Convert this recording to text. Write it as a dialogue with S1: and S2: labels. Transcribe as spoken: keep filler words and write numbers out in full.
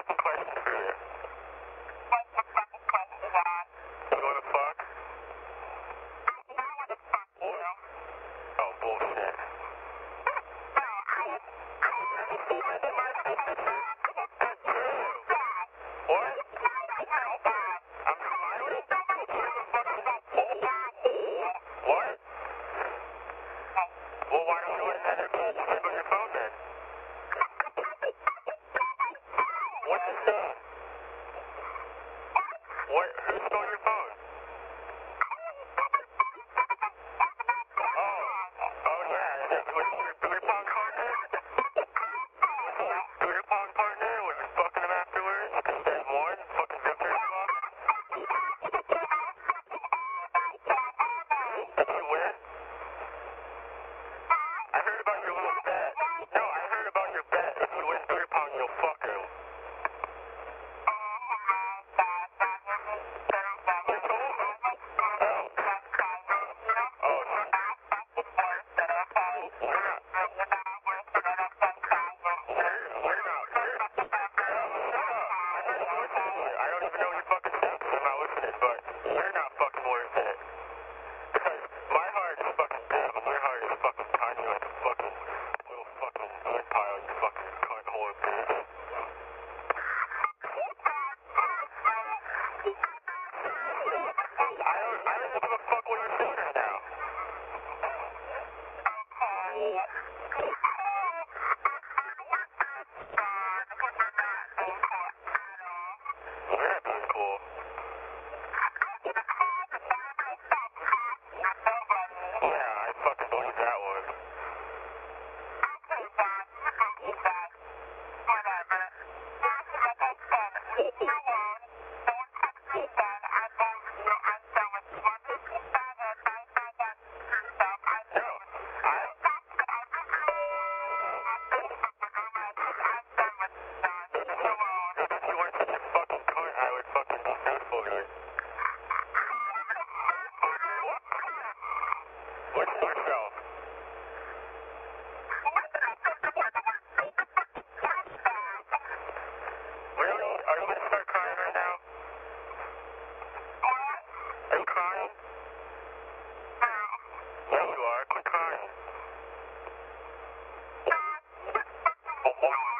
S1: fucking question for you.
S2: What's the fucking question, John?
S1: You wanna fuck?
S2: I wanna fuck you.
S1: Oh, bullshit.
S2: No, I was...
S1: That's true. What? I'm smiling? What the fuck is that? What? Well, why don't you let her sleep on your phone then? What is that? What? Who stole your phone? Oh. Oh, yeah. Was your beer pong partner? Beer pong partner? Was you fucking him afterwards? And won? Fucking ripped her off? Did you win? I heard about your little bet. No, I heard about your bet. If you win beer pong, you'll fuck him. I don't even know your fucking steps. I'm not listening, but you're not fucking worth it. Because my heart is fucking big, but your heart is fucking tiny like a fucking little fucking earth pile, you fucking cunt hole bitch. I don't, I don't give a fuck what you're doing right now. You're not being cool. Yeah, I fucking believe that one. No, I... If you weren't such a fucking cunt, I would fucking be thankful to you. What's yourself? Really? Are you gonna start crying right now? Are you crying? No, you are. Quit crying.